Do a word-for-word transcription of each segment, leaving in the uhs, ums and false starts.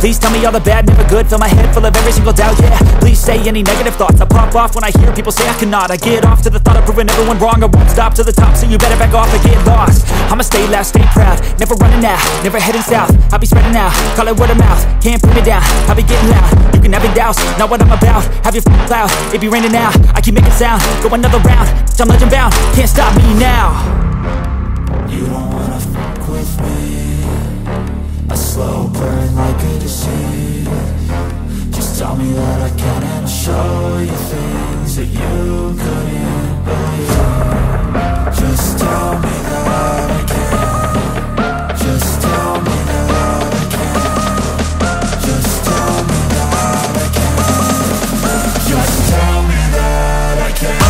Please tell me all the bad, never good. Fill my head full of every single doubt, yeah. Please say any negative thoughts. I pop off when I hear people say I cannot. I get off to the thought of proving everyone wrong. I won't stop to the top, so you better back off and get lost. I'ma stay loud, stay proud, never running out, never heading south. I'll be spreading out, call it word of mouth. Can't put me down, I'll be getting loud. You can have your doubts, not what I'm about. Have your f***ing cloud, it be raining now. I keep making sound, go another round. I'm legend bound, can't stop me now. You don't wanna fuck with me. A slow burn like a disease. Just tell me that I can and I'll show you things that you couldn't believe. Just tell me that I can. Just tell me that I can. Just tell me that I can. Just tell me that I can.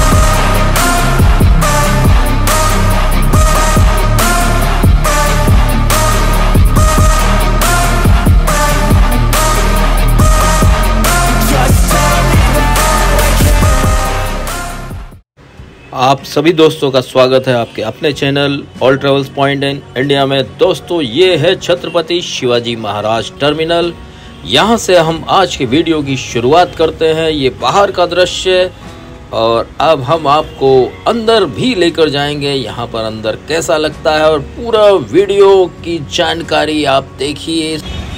आप सभी दोस्तों का स्वागत है आपके अपने channel all travels point in India में। दोस्तों, ये है छत्रपति शिवाजी महाराज टर्मिनल। यहाँ से हम आज की वीडियो की शुरुआत करते हैं। ये बाहर का दृश्य, और अब हम आपको अंदर भी लेकर जाएंगे। यहाँ पर अंदर कैसा लगता है और पूरा वीडियो की जानकारी आप देखिए।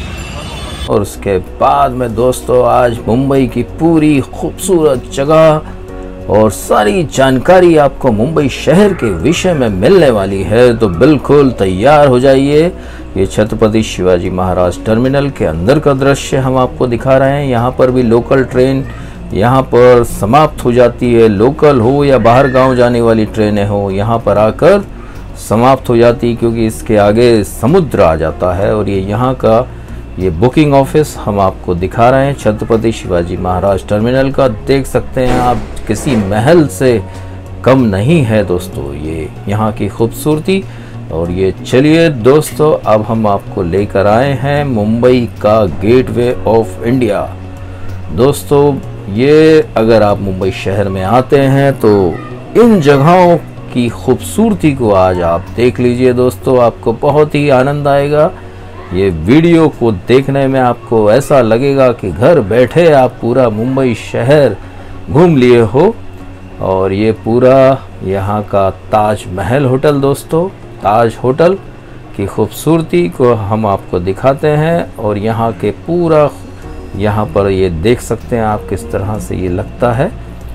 और उसके बाद में दोस्तों आज मुंबई की पूरी खूबसूरत जगह और सारी जानकारी आपको मुंबई शहर के विषय में मिलने वाली है, तो बिल्कुल तैयार हो जाइए। ये छत्रपति शिवाजी महाराज टर्मिनल के अंदर का दृश्य हम आपको दिखा रहे हैं। यहाँ पर भी लोकल ट्रेन यहाँ पर समाप्त हो जाती है। लोकल हो या बाहर गांव जाने वाली ट्रेनें हो, यहाँ पर आकर समाप्त हो जाती है, क्योंकि इसके आगे समुद्र आ जाता है। और ये यहाँ का ये बुकिंग ऑफिस हम आपको दिखा रहे हैं छत्रपति शिवाजी महाराज टर्मिनल का। देख सकते हैं आप, किसी महल से कम नहीं है दोस्तों ये यहाँ की खूबसूरती। और ये चलिए दोस्तों, अब हम आपको लेकर आए हैं मुंबई का गेटवे ऑफ इंडिया। दोस्तों, ये अगर आप मुंबई शहर में आते हैं तो इन जगहों की खूबसूरती को आज आप देख लीजिए दोस्तों, आपको बहुत ही आनंद आएगा। ये वीडियो को देखने में आपको ऐसा लगेगा कि घर बैठे आप पूरा मुंबई शहर घूम लिए हो। और ये पूरा यहाँ का ताज महल होटल दोस्तों, ताज होटल की खूबसूरती को हम आपको दिखाते हैं। और यहाँ के पूरा यहाँ पर ये देख सकते हैं आप किस तरह से ये लगता है।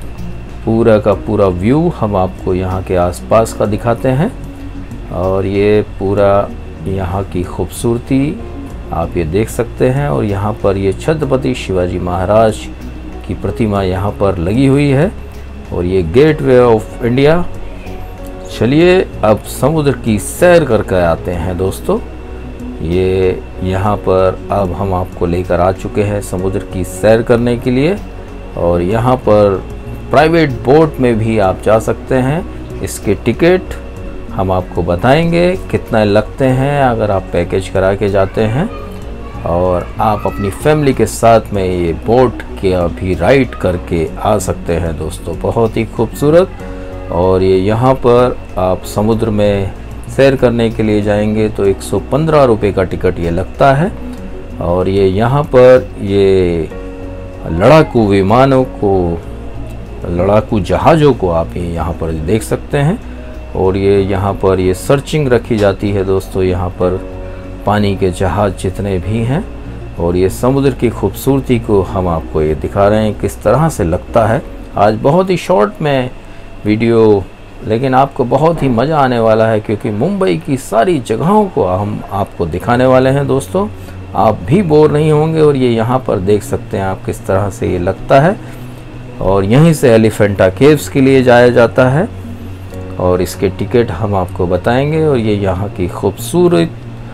पूरा का पूरा व्यू हम आपको यहाँ के आसपास का दिखाते हैं। और ये पूरा यहाँ की खूबसूरती आप ये देख सकते हैं। और यहाँ पर ये छत्रपति शिवाजी महाराज की प्रतिमा यहाँ पर लगी हुई है। और ये गेटवे ऑफ इंडिया। चलिए अब समुद्र की सैर करके आते हैं दोस्तों। ये यहाँ पर अब हम आपको लेकर आ चुके हैं समुद्र की सैर करने के लिए। और यहाँ पर प्राइवेट बोट में भी आप जा सकते हैं। इसके टिकट हम आपको बताएंगे कितना लगते हैं अगर आप पैकेज करा के जाते हैं। और आप अपनी फैमिली के साथ में ये बोट के भी राइड करके आ सकते हैं दोस्तों, बहुत ही खूबसूरत। और ये यहाँ पर आप समुद्र में सैर करने के लिए जाएंगे तो एक सौ पंद्रह रुपये का टिकट ये लगता है। और ये यहाँ पर ये लड़ाकू विमानों को, लड़ाकू जहाज़ों को आप ये यहाँ पर देख सकते हैं। और ये यहाँ पर ये सर्चिंग रखी जाती है दोस्तों, यहाँ पर पानी के जहाज़ जितने भी हैं। और ये समुद्र की खूबसूरती को हम आपको ये दिखा रहे हैं किस तरह से लगता है। आज बहुत ही शॉर्ट में वीडियो, लेकिन आपको बहुत ही मज़ा आने वाला है, क्योंकि मुंबई की सारी जगहों को हम आपको दिखाने वाले हैं दोस्तों। आप भी बोर नहीं होंगे। और ये यहाँ पर देख सकते हैं आप किस तरह से ये लगता है। और यहीं से एलिफेंटा केव्स के लिए जाया जाता है। और इसके टिकट हम आपको बताएंगे। और ये यहाँ की खूबसूरत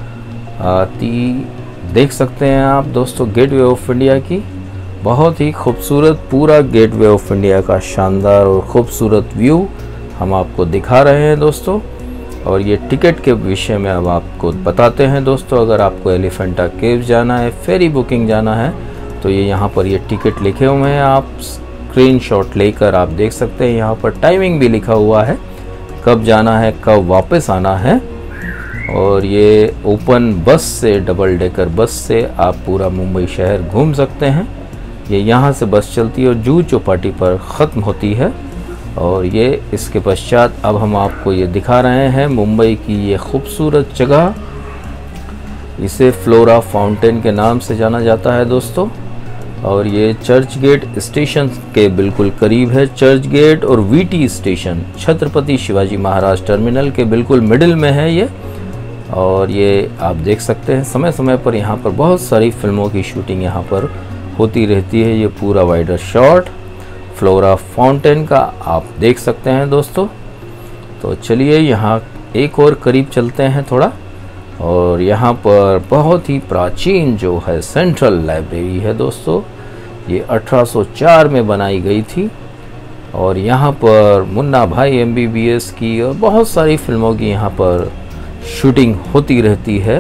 आती देख सकते हैं आप दोस्तों गेटवे ऑफ इंडिया की। बहुत ही खूबसूरत पूरा गेटवे ऑफ इंडिया का शानदार और ख़ूबसूरत व्यू हम आपको दिखा रहे हैं दोस्तों। और ये टिकट के विषय में अब आपको बताते हैं दोस्तों। अगर आपको एलिफेंटा केव्स जाना है, फेरी बुकिंग जाना है, तो ये यहाँ पर ये टिकट लिखे हुए हैं। आप स्क्रीनशॉट लेकर आप देख सकते हैं। यहाँ पर टाइमिंग भी लिखा हुआ है, कब जाना है, कब वापस आना है। और ये ओपन बस से, डबल डेकर बस से आप पूरा मुंबई शहर घूम सकते हैं। ये यहाँ से बस चलती है और जुहू चौपाटी पर ख़त्म होती है। और ये इसके पश्चात अब हम आपको ये दिखा रहे हैं मुंबई की ये खूबसूरत जगह। इसे फ्लोरा फाउंटेन के नाम से जाना जाता है दोस्तों। और ये चर्च गेट स्टेशन के बिल्कुल करीब है। चर्च गेट और VT station Chhatrapati Shivaji Maharaj terminal के बिल्कुल मिडिल में है ये। और ये आप देख सकते हैं समय समय पर यहाँ पर बहुत सारी फिल्मों की शूटिंग यहाँ पर होती रहती है। ये पूरा वाइडर शॉट फ्लोरा फाउंटेन का आप देख सकते हैं दोस्तों। तो चलिए यहाँ एक और करीब चलते हैं थोड़ा। और यहाँ पर बहुत ही प्राचीन जो है सेंट्रल लाइब्रेरी है दोस्तों। ये अठारह सौ चार में बनाई गई थी। और यहाँ पर मुन्ना भाई एमबीबीएस की और बहुत सारी फिल्मों की यहाँ पर शूटिंग होती रहती है।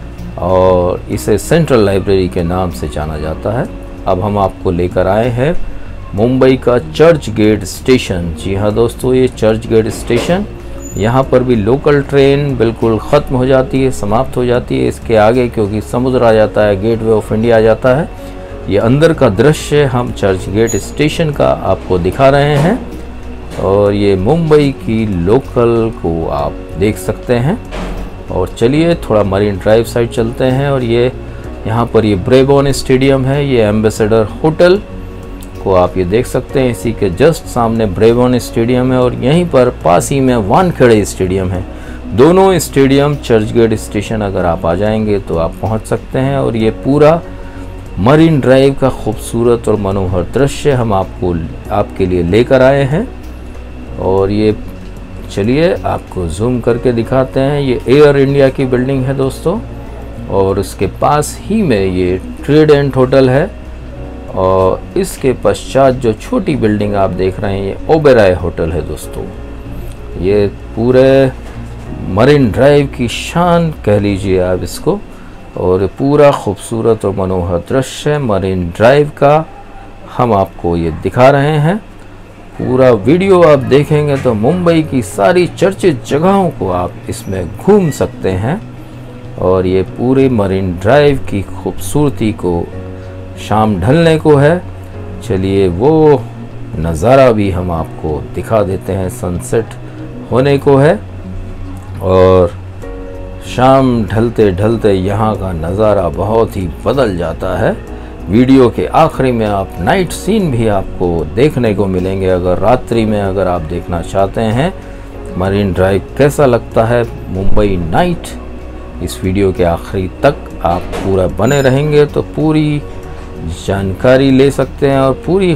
और इसे सेंट्रल लाइब्रेरी के नाम से जाना जाता है। अब हम आपको लेकर आए हैं मुंबई का चर्च गेट स्टेशन। जी हाँ दोस्तों, ये चर्च गेट स्टेशन, यहाँ पर भी लोकल ट्रेन बिल्कुल ख़त्म हो जाती है, समाप्त हो जाती है। इसके आगे क्योंकि समुद्र आ जाता है, गेटवे ऑफ इंडिया आ जाता है। ये अंदर का दृश्य हम चर्च गेट स्टेशन का आपको दिखा रहे हैं। और ये मुंबई की लोकल को आप देख सकते हैं। और चलिए थोड़ा मरीन ड्राइव साइड चलते हैं। और ये यहाँ पर ये ब्रेबॉर्न स्टेडियम है, ये एम्बेसडर होटल को आप ये देख सकते हैं। इसी के जस्ट सामने ब्रेबॉर्न स्टेडियम है और यहीं पर पास ही में वानखेड़े स्टेडियम है। दोनों स्टेडियम चर्च गेट स्टेशन अगर आप आ जाएंगे तो आप पहुंच सकते हैं। और ये पूरा मरीन ड्राइव का खूबसूरत और मनोहर दृश्य हम आपको आपके लिए लेकर आए हैं। और ये चलिए आपको जूम करके दिखाते हैं। ये एयर इंडिया की बिल्डिंग है दोस्तों। और उसके पास ही में ये ट्राइडेंट होटल है। और इसके पश्चात जो छोटी बिल्डिंग आप देख रहे हैं ये ओबेरॉय होटल है दोस्तों। ये पूरे मरीन ड्राइव की शान कह लीजिए आप इसको। और पूरा खूबसूरत और मनोहर दृश्य मरीन ड्राइव का हम आपको ये दिखा रहे हैं। पूरा वीडियो आप देखेंगे तो मुंबई की सारी चर्चित जगहों को आप इसमें घूम सकते हैं। और ये पूरे मरीन ड्राइव की खूबसूरती को शाम ढलने को है। चलिए वो नज़ारा भी हम आपको दिखा देते हैं। सनसेट होने को है और शाम ढलते ढलते यहाँ का नज़ारा बहुत ही बदल जाता है। वीडियो के आखिरी में आप नाइट सीन भी आपको देखने को मिलेंगे। अगर रात्रि में अगर आप देखना चाहते हैं मरीन ड्राइव कैसा लगता है मुंबई नाइट, इस वीडियो के आखिरी तक आप पूरा बने रहेंगे तो पूरी जानकारी ले सकते हैं। और पूरी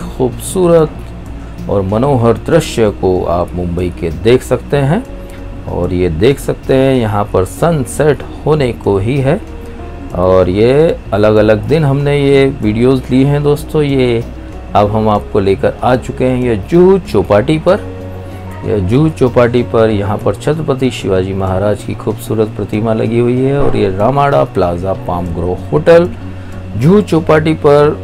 खूबसूरत और मनोहर दृश्य को आप मुंबई के देख सकते हैं। और ये देख सकते हैं यहाँ पर सनसेट होने को ही है। और ये अलग अलग दिन हमने ये वीडियोस ली हैं दोस्तों। ये अब हम आपको लेकर आ चुके हैं ये जुहू चौपाटी पर। यह जुहू चौपाटी पर यहाँ पर छत्रपति शिवाजी महाराज की खूबसूरत प्रतिमा लगी हुई है। और ये Ramada plaza palm grove hotel Juhu Chowpatty पर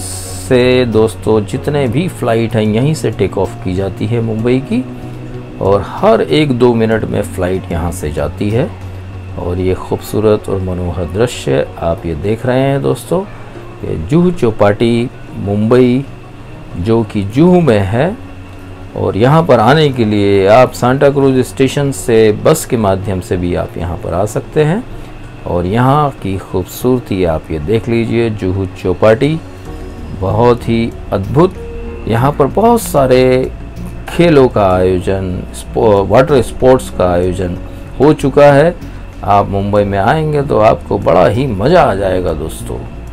से दोस्तों जितने भी फ्लाइट हैं यहीं से टेक ऑफ की जाती है मुंबई की। और हर एक दो मिनट में फ़्लाइट यहाँ से जाती है। और ये खूबसूरत और मनोहर दृश्य आप ये देख रहे हैं दोस्तों। ये जुहू चौपाटी मुंबई जो कि जुहू में है। और यहाँ पर आने के लिए आप सांता क्रूज स्टेशन से बस के माध्यम से भी आप यहाँ पर आ सकते हैं। और यहाँ की खूबसूरती आप ये देख लीजिए। जुहू चौपाटी बहुत ही अद्भुत। यहाँ पर बहुत सारे खेलों का आयोजन, स्पो, वाटर स्पोर्ट्स का आयोजन हो चुका है। आप मुंबई में आएंगे तो आपको बड़ा ही मज़ा आ जाएगा दोस्तों।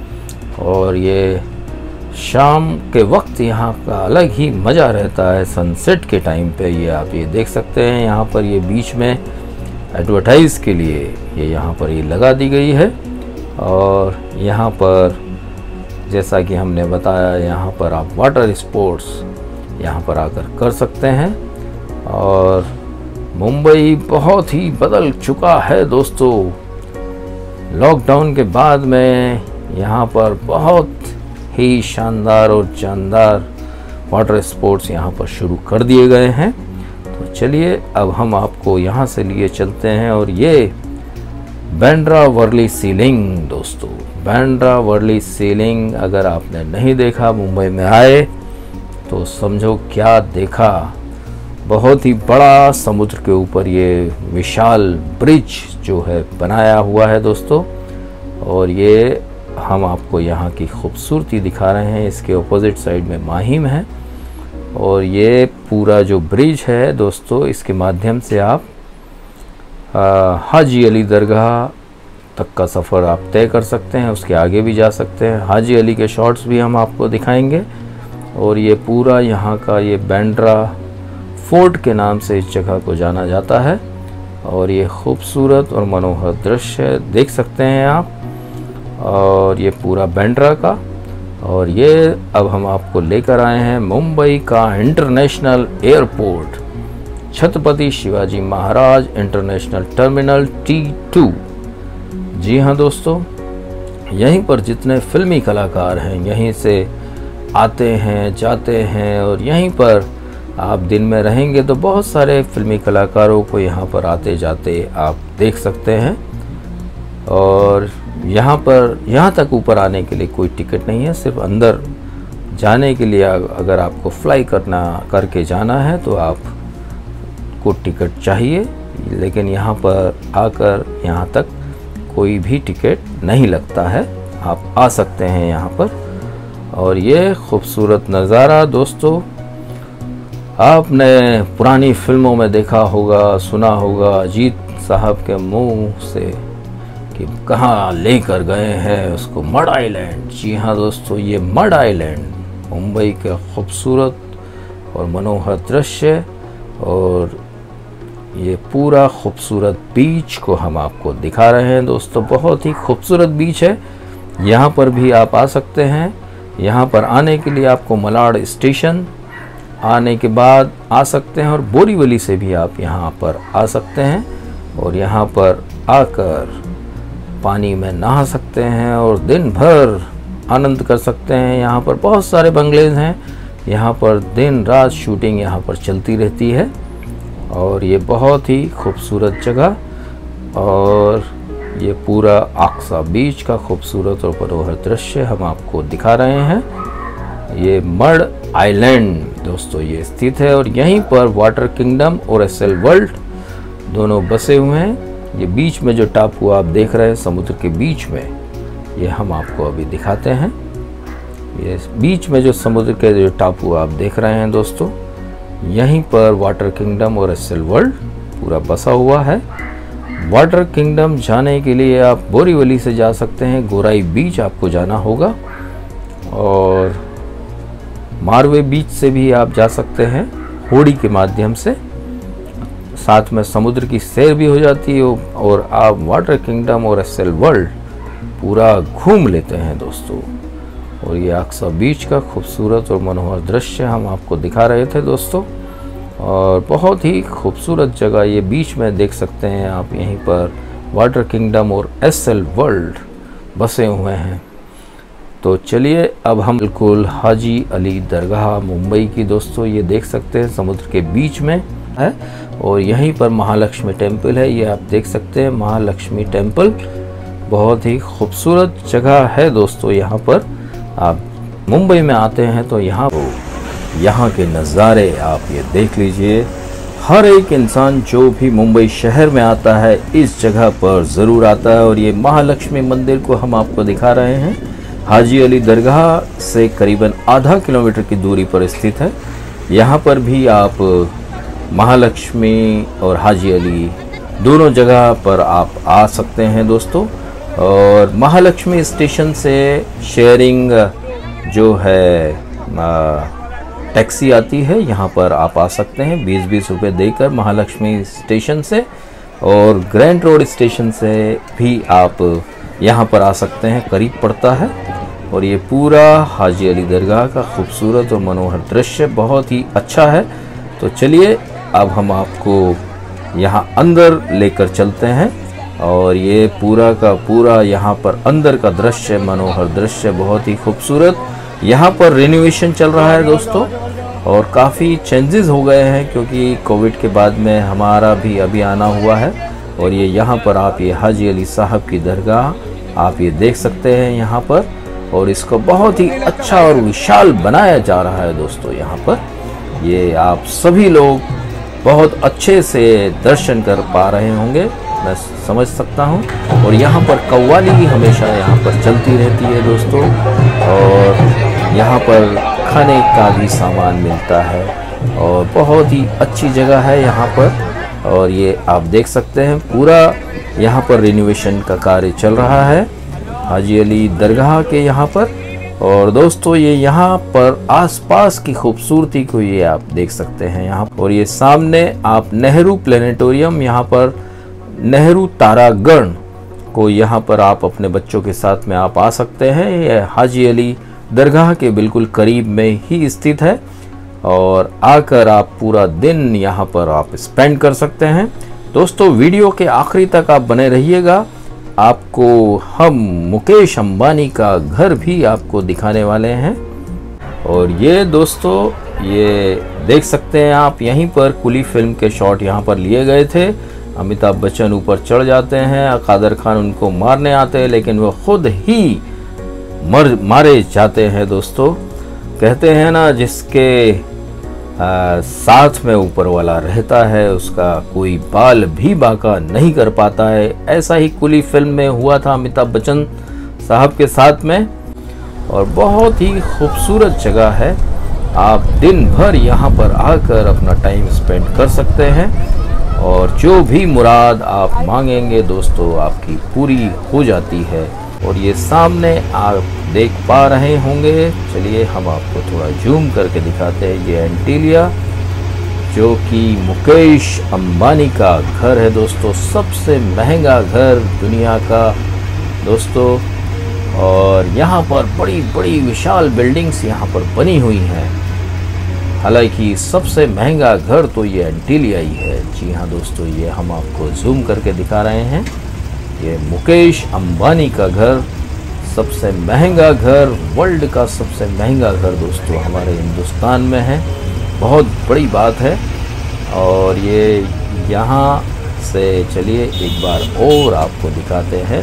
और ये शाम के वक्त यहाँ का अलग ही मज़ा रहता है सनसेट के टाइम पे। ये आप ये देख सकते हैं यहाँ पर ये बीच में एडवर्टाइज़ के लिए ये यहाँ पर ये लगा दी गई है। और यहाँ पर जैसा कि हमने बताया यहाँ पर आप वाटर स्पोर्ट्स यहाँ पर आकर कर सकते हैं। और मुंबई बहुत ही बदल चुका है दोस्तों। लॉकडाउन के बाद में यहाँ पर बहुत ही शानदार और जानदार वाटर स्पोर्ट्स यहाँ पर शुरू कर दिए गए हैं। तो चलिए अब हम आपको यहाँ से लिए चलते हैं। और ये बांद्रा वर्ली सीलिंग। दोस्तों बांद्रा वर्ली सीलिंग अगर आपने नहीं देखा, मुंबई में आए तो समझो क्या देखा। बहुत ही बड़ा समुद्र के ऊपर ये विशाल ब्रिज जो है बनाया हुआ है दोस्तों, और ये हम आपको यहाँ की खूबसूरती दिखा रहे हैं। इसके ऑपोजिट साइड में माहिम है, और ये पूरा जो ब्रिज है दोस्तों, इसके माध्यम से आप हाजी अली दरगाह तक का सफ़र आप तय कर सकते हैं, उसके आगे भी जा सकते हैं। हाजी अली के शॉट्स भी हम आपको दिखाएंगे। और ये पूरा यहाँ का ये बांद्रा फोर्ट के नाम से इस जगह को जाना जाता है, और ये खूबसूरत और मनोहर दृश्य देख सकते हैं आप। और ये पूरा बांद्रा का, और ये अब हम आपको लेकर आए हैं मुंबई का international airport, Chhatrapati Shivaji Maharaj international terminal T two. जी हाँ दोस्तों, यहीं पर जितने फिल्मी कलाकार हैं यहीं से आते हैं जाते हैं, और यहीं पर आप दिन में रहेंगे तो बहुत सारे फिल्मी कलाकारों को यहाँ पर आते जाते आप देख सकते हैं। और यहाँ पर यहाँ तक ऊपर आने के लिए कोई टिकट नहीं है, सिर्फ अंदर जाने के लिए अगर आपको फ्लाई करना करके जाना है तो आप को टिकट चाहिए, लेकिन यहाँ पर आकर यहाँ तक कोई भी टिकट नहीं लगता है, आप आ सकते हैं यहाँ पर। और ये खूबसूरत नज़ारा दोस्तों, आपने पुरानी फिल्मों में देखा होगा, सुना होगा अजीत साहब के मुंह से कि कहाँ लेकर गए हैं उसको, मड आइलैंड। जी हाँ दोस्तों, ये मड आइलैंड मुंबई का खूबसूरत और मनोहर दृश्य, और ये पूरा खूबसूरत बीच को हम आपको दिखा रहे हैं दोस्तों। बहुत ही खूबसूरत बीच है, यहाँ पर भी आप आ सकते हैं। यहाँ पर आने के लिए आपको मलाड स्टेशन आने के बाद आ सकते हैं, और बोरीवली से भी आप यहाँ पर आ सकते हैं, और यहाँ पर आकर पानी में नहा सकते हैं और दिन भर आनंद कर सकते हैं। यहाँ पर बहुत सारे बंगलेज हैं, यहाँ पर दिन रात शूटिंग यहाँ पर चलती रहती है, और ये बहुत ही खूबसूरत जगह। और ये पूरा आक्सा बीच का खूबसूरत और मनोहर दृश्य हम आपको दिखा रहे हैं। ये मड आइलैंड दोस्तों ये स्थित है, और यहीं पर वाटर किंगडम और एसएल वर्ल्ड दोनों बसे हुए हैं। ये बीच में जो टापू आप देख रहे हैं समुद्र के बीच में, ये हम आपको अभी दिखाते हैं। ये बीच में जो समुद्र के जो टापू आप देख रहे हैं दोस्तों, यहीं पर वाटर किंगडम और एसएल वर्ल्ड पूरा बसा हुआ है। वाटर किंगडम जाने के लिए आप बोरीवली से जा सकते हैं, गोराई बीच आपको जाना होगा, और मारवे बीच से भी आप जा सकते हैं होड़ी के माध्यम से। साथ में समुद्र की सैर भी हो जाती है, और आप वाटर किंगडम और एसएल वर्ल्ड पूरा घूम लेते हैं दोस्तों। और ये आक्सा बीच का खूबसूरत और मनोहर दृश्य हम आपको दिखा रहे थे दोस्तों, और बहुत ही खूबसूरत जगह ये बीच में देख सकते हैं आप। यहीं पर वाटर किंगडम और एसएल वर्ल्ड बसे हुए हैं। तो चलिए अब हम बिल्कुल हाजी अली दरगाह मुंबई की दोस्तों ये देख सकते हैं, समुद्र के बीच में है, और यहीं पर महालक्ष्मी टेम्पल है। ये आप देख सकते हैं महालक्ष्मी टेम्पल, बहुत ही खूबसूरत जगह है दोस्तों। यहाँ पर आप मुंबई में आते हैं तो यहाँ यहाँ के नज़ारे आप ये देख लीजिए। हर एक इंसान जो भी मुंबई शहर में आता है इस जगह पर ज़रूर आता है, और ये महालक्ष्मी मंदिर को हम आपको दिखा रहे हैं। हाजी अली दरगाह से करीबन आधा किलोमीटर की दूरी पर स्थित है। यहाँ पर भी आप महालक्ष्मी और हाजी अली दोनों जगह पर आप आ सकते हैं दोस्तों। और महालक्ष्मी स्टेशन से शेयरिंग जो है टैक्सी आती है, यहाँ पर आप आ सकते हैं बीस बीस रुपए देकर महालक्ष्मी स्टेशन से, और ग्रैंड रोड स्टेशन से भी आप यहाँ पर आ सकते हैं, करीब पड़ता है। और ये पूरा हाजी अली दरगाह का खूबसूरत और मनोहर दृश्य बहुत ही अच्छा है। तो चलिए अब हम आपको यहाँ अंदर लेकर चलते हैं, और ये पूरा का पूरा यहाँ पर अंदर का दृश्य, मनोहर दृश्य बहुत ही खूबसूरत। यहाँ पर रिनोवेशन चल रहा है दोस्तों, और काफ़ी चेंजेस हो गए हैं क्योंकि कोविड के बाद में हमारा भी अभी आना हुआ है। और ये यहाँ पर आप ये हाजी अली साहब की दरगाह आप ये देख सकते हैं यहाँ पर, और इसको बहुत ही अच्छा और विशाल बनाया जा रहा है दोस्तों। यहाँ पर ये आप सभी लोग बहुत अच्छे से दर्शन कर पा रहे होंगे, मैं समझ सकता हूँ। और यहाँ पर कव्वाली भी हमेशा यहाँ पर चलती रहती है दोस्तों, और यहाँ पर खाने का भी सामान मिलता है, और बहुत ही अच्छी जगह है यहाँ पर। और ये आप देख सकते हैं पूरा यहाँ पर रिनोवेशन का कार्य चल रहा है हाजी अली दरगाह के यहाँ पर। और दोस्तों ये यहाँ पर आसपास की खूबसूरती को ये आप देख सकते हैं यहाँ। और ये सामने आप नेहरू प्लेनेटोरियम, यहाँ पर नेहरू तारागण को यहाँ पर आप अपने बच्चों के साथ में आप आ सकते हैं। ये हाजी अली दरगाह के बिल्कुल करीब में ही स्थित है, और आकर आप पूरा दिन यहाँ पर आप स्पेंड कर सकते हैं। दोस्तों वीडियो के आखिरी तक आप बने रहिएगा, आपको हम मुकेश अंबानी का घर भी आपको दिखाने वाले हैं। और ये दोस्तों ये देख सकते हैं आप, यहीं पर कुली फिल्म के शॉट यहाँ पर लिए गए थे। अमिताभ बच्चन ऊपर चढ़ जाते हैं, कादर खान उनको मारने आते हैं, लेकिन वो खुद ही मर मारे जाते हैं दोस्तों। कहते हैं ना, जिसके आ, साथ में ऊपर वाला रहता है उसका कोई बाल भी बांका नहीं कर पाता है। ऐसा ही कुली फिल्म में हुआ था अमिताभ बच्चन साहब के साथ में। और बहुत ही खूबसूरत जगह है, आप दिन भर यहाँ पर आकर अपना टाइम स्पेंड कर सकते हैं, और जो भी मुराद आप मांगेंगे दोस्तों आपकी पूरी हो जाती है। और ये सामने आप देख पा रहे होंगे, चलिए हम आपको थोड़ा जूम करके दिखाते हैं। ये एंटीलिया जो कि मुकेश अंबानी का घर है दोस्तों, सबसे महंगा घर दुनिया का दोस्तों। और यहाँ पर बड़ी बड़ी विशाल बिल्डिंग्स यहाँ पर बनी हुई हैं। हालांकि सबसे महंगा घर तो ये एंटीलिया ही है। जी हाँ दोस्तों, ये हम आपको जूम करके दिखा रहे हैं। ये मुकेश अंबानी का घर, सबसे महंगा घर, वर्ल्ड का सबसे महंगा घर दोस्तों हमारे हिंदुस्तान में है। बहुत बड़ी बात है। और ये यहाँ से चलिए एक बार और आपको दिखाते हैं।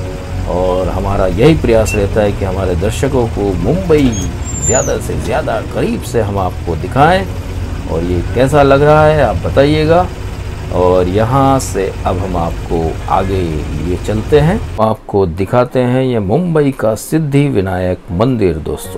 और हमारा यही प्रयास रहता है कि हमारे दर्शकों को मुंबई ज़्यादा से ज़्यादा करीब से हम आपको दिखाएं। और ये कैसा लग रहा है आप बताइएगा। और यहाँ से अब हम आपको आगे लिए चलते हैं, आपको दिखाते हैं ये मुंबई का सिद्धि विनायक मंदिर दोस्तों।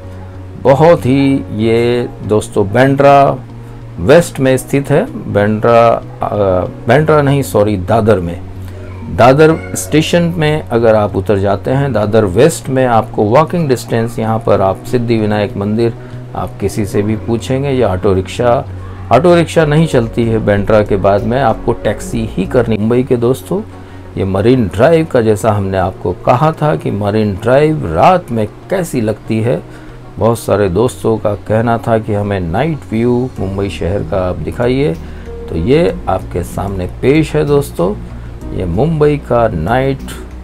बहुत ही ये दोस्तों बांद्रा वेस्ट में स्थित है। बांद्रा बांद्रा नहीं सॉरी दादर में, दादर स्टेशन में अगर आप उतर जाते हैं, दादर वेस्ट में आपको वॉकिंग डिस्टेंस यहाँ पर आप सिद्धि विनायक मंदिर आप किसी से भी पूछेंगे, या ऑटो रिक्शा ऑटो रिक्शा नहीं चलती है बांद्रा के बाद में, आपको टैक्सी ही करनी। मुंबई के दोस्तों ये मरीन ड्राइव का, जैसा हमने आपको कहा था कि मरीन ड्राइव रात में कैसी लगती है, बहुत सारे दोस्तों का कहना था कि हमें नाइट व्यू मुंबई शहर का आप दिखाइए। तो ये आपके सामने पेश है दोस्तों, ये मुंबई का नाइट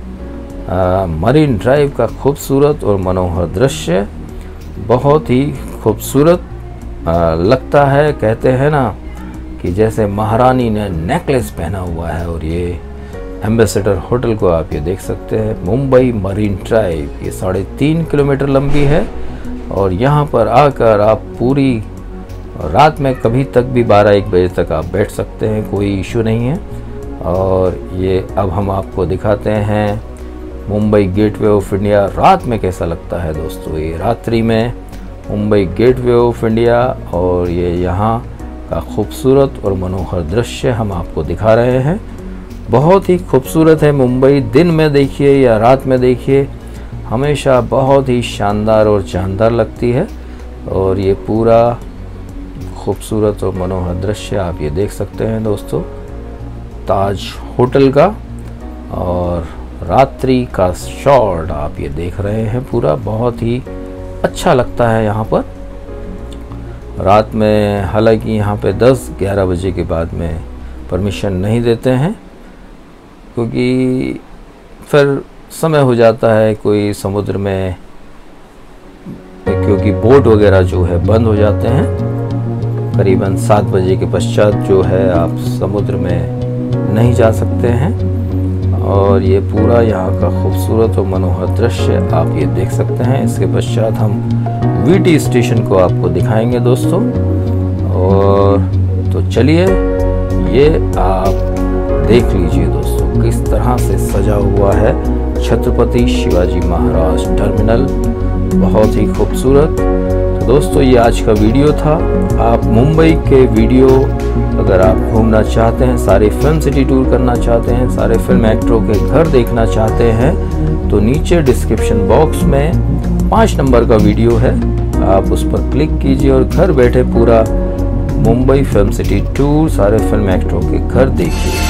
मरीन ड्राइव का खूबसूरत और मनोहर दृश्य, बहुत ही खूबसूरत लगता है। कहते हैं ना कि जैसे महारानी ने नेकलेस पहना हुआ है। और ये एम्बेसडर होटल को आप ये देख सकते हैं, मुंबई मरीन ड्राइव, ये साढ़े तीन किलोमीटर लंबी है। और यहाँ पर आकर आप पूरी रात में कभी तक भी बारह एक बजे तक आप बैठ सकते हैं, कोई इशू नहीं है। और ये अब हम आपको दिखाते हैं मुंबई गेटवे ऑफ इंडिया रात में कैसा लगता है दोस्तों। ये रात्रि में मुंबई गेटवे ऑफ इंडिया, और ये यहाँ का खूबसूरत और मनोहर दृश्य हम आपको दिखा रहे हैं। बहुत ही खूबसूरत है मुंबई, दिन में देखिए या रात में देखिए, हमेशा बहुत ही शानदार और जानदार लगती है। और ये पूरा खूबसूरत और मनोहर दृश्य आप ये देख सकते हैं दोस्तों ताज होटल का। और रात्रि का शॉट आप ये देख रहे हैं, पूरा बहुत ही अच्छा लगता है यहाँ पर रात में। हालांकि यहाँ पे दस ग्यारह बजे के बाद में परमिशन नहीं देते हैं, क्योंकि फिर समय हो जाता है कोई समुद्र में, क्योंकि बोट वगैरह जो है बंद हो जाते हैं। करीबन सात बजे के पश्चात जो है आप समुद्र में नहीं जा सकते हैं। और ये पूरा यहाँ का खूबसूरत और मनोहर दृश्य आप ये देख सकते हैं। इसके पश्चात हम वीटी स्टेशन को आपको दिखाएंगे दोस्तों। और तो चलिए ये आप देख लीजिए दोस्तों किस तरह से सजा हुआ है छत्रपति शिवाजी महाराज टर्मिनल, बहुत ही खूबसूरत। तो दोस्तों ये आज का वीडियो था। आप मुंबई के वीडियो अगर आप घूमना चाहते हैं, सारे फिल्म सिटी टूर करना चाहते हैं, सारे फिल्म एक्टरों के घर देखना चाहते हैं, तो नीचे डिस्क्रिप्शन बॉक्स में पाँच नंबर का वीडियो है, आप उस पर क्लिक कीजिए और घर बैठे पूरा मुंबई फिल्म सिटी टूर सारे फिल्म एक्टरों के घर देखिए।